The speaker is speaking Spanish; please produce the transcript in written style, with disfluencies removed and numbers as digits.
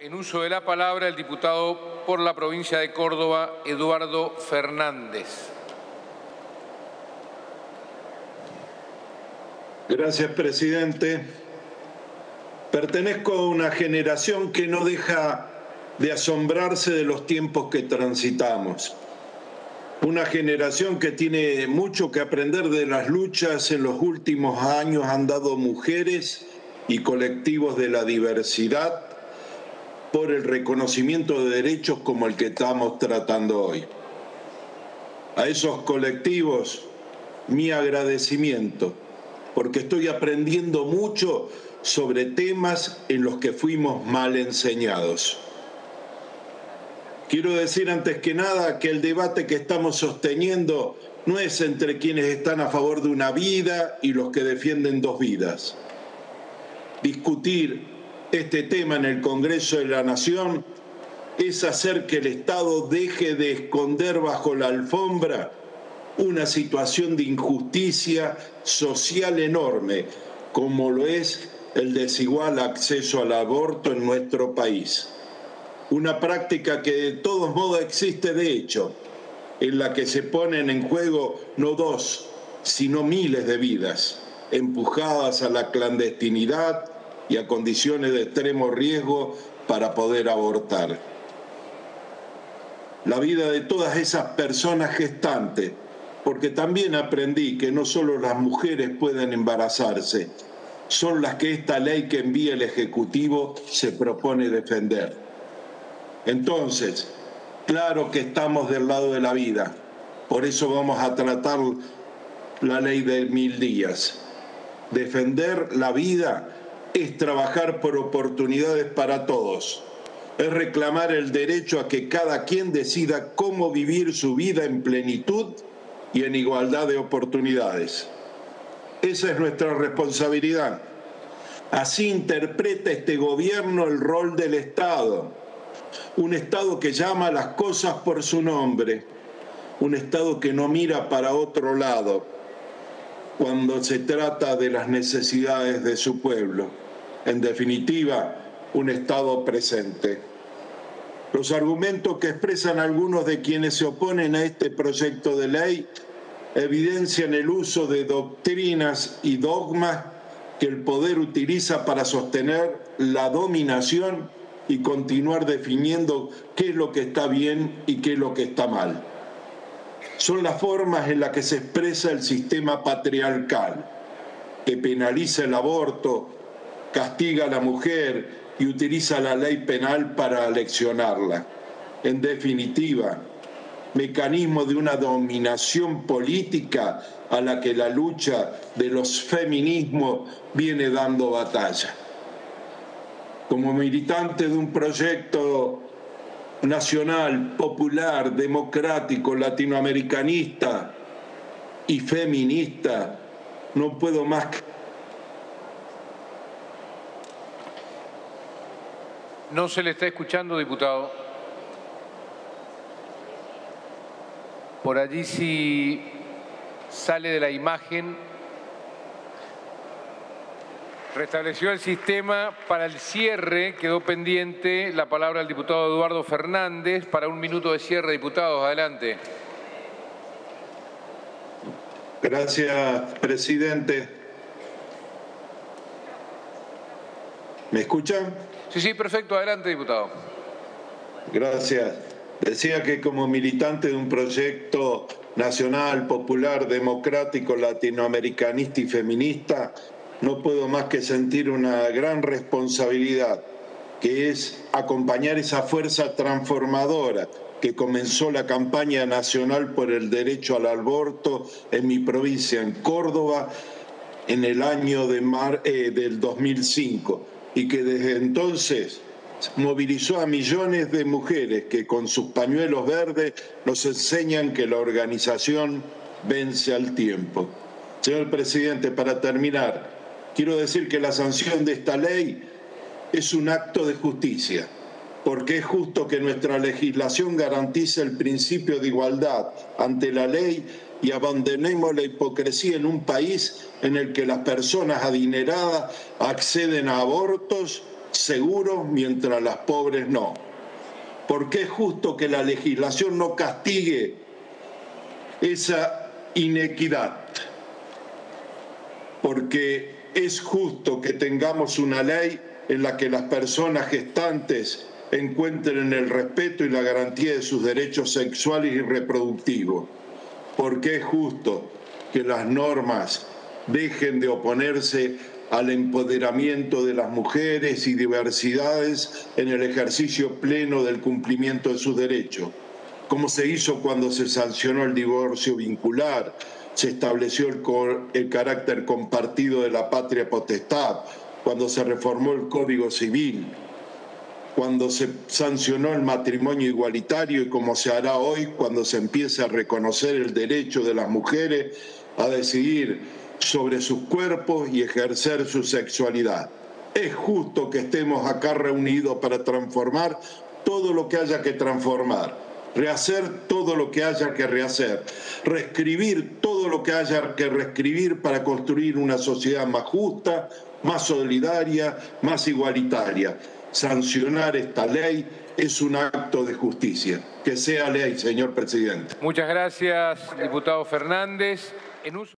En uso de la palabra, el diputado por la provincia de Córdoba, Eduardo Fernández. Gracias, presidente. Pertenezco a una generación que no deja de asombrarse de los tiempos que transitamos. Una generación que tiene mucho que aprender de las luchas en los últimos años han dado mujeres y colectivos de la diversidad por el reconocimiento de derechos como el que estamos tratando hoy. A esos colectivos, mi agradecimiento, porque estoy aprendiendo mucho sobre temas en los que fuimos mal enseñados. Quiero decir antes que nada que el debate que estamos sosteniendo no es entre quienes están a favor de una vida y los que defienden dos vidas. Discutir este tema en el Congreso de la Nación es hacer que el Estado deje de esconder bajo la alfombra una situación de injusticia social enorme, como lo es el desigual acceso al aborto en nuestro país. Una práctica que de todos modos existe de hecho, en la que se ponen en juego no dos, sino miles de vidas, empujadas a la clandestinidad y a condiciones de extremo riesgo para poder abortar. La vida de todas esas personas gestantes, porque también aprendí que no solo las mujeres pueden embarazarse, son las que esta ley que envía el Ejecutivo se propone defender. Entonces, claro que estamos del lado de la vida, por eso vamos a tratar la ley de 1000 días. Defender la vida es trabajar por oportunidades para todos, es reclamar el derecho a que cada quien decida cómo vivir su vida en plenitud y en igualdad de oportunidades. Esa es nuestra responsabilidad. Así interpreta este gobierno el rol del Estado. Un Estado que llama las cosas por su nombre. Un Estado que no mira para otro lado cuando se trata de las necesidades de su pueblo. En definitiva, un Estado presente. Los argumentos que expresan algunos de quienes se oponen a este proyecto de ley evidencian el uso de doctrinas y dogmas que el poder utiliza para sostener la dominación y continuar definiendo qué es lo que está bien y qué es lo que está mal. Son las formas en las que se expresa el sistema patriarcal, que penaliza el aborto, castiga a la mujer y utiliza la ley penal para aleccionarla. En definitiva, mecanismo de una dominación política a la que la lucha de los feminismos viene dando batalla. Como militante de un proyecto nacional, popular, democrático, latinoamericanista y feminista, no puedo más que... No se le está escuchando, diputado. Por allí si sale de la imagen. Restableció el sistema. Para el cierre quedó pendiente la palabra al diputado Eduardo Fernández. Para un minuto de cierre, diputados, adelante. Gracias, presidente. ¿Me escuchan? Sí, perfecto. Adelante, diputado. Gracias. Decía que como militante de un proyecto nacional, popular, democrático, latinoamericanista y feminista, no puedo más que sentir una gran responsabilidad, que es acompañar esa fuerza transformadora que comenzó la campaña nacional por el derecho al aborto en mi provincia, en Córdoba, en el año del 2005, y que desde entonces movilizó a millones de mujeres que con sus pañuelos verdes nos enseñan que la organización vence al tiempo. Señor presidente, para terminar, quiero decir que la sanción de esta ley es un acto de justicia, porque es justo que nuestra legislación garantice el principio de igualdad ante la ley y abandonemos la hipocresía en un país en el que las personas adineradas acceden a abortos seguros mientras las pobres no. Porque es justo que la legislación no castigue esa inequidad. Porque es justo que tengamos una ley en la que las personas gestantes encuentren el respeto y la garantía de sus derechos sexuales y reproductivos. Porque es justo que las normas dejen de oponerse al empoderamiento de las mujeres y diversidades en el ejercicio pleno del cumplimiento de sus derechos, como se hizo cuando se sancionó el divorcio vincular, se estableció el carácter compartido de la patria potestad, cuando se reformó el Código Civil, cuando se sancionó el matrimonio igualitario y como se hará hoy cuando se empiece a reconocer el derecho de las mujeres a decidir sobre sus cuerpos y ejercer su sexualidad. Es justo que estemos acá reunidos para transformar todo lo que haya que transformar, rehacer todo lo que haya que rehacer, reescribir todo lo que haya que reescribir para construir una sociedad más justa, más solidaria, más igualitaria. Sancionar esta ley es un acto de justicia. Que sea ley, señor presidente. Muchas gracias, diputado Fernández.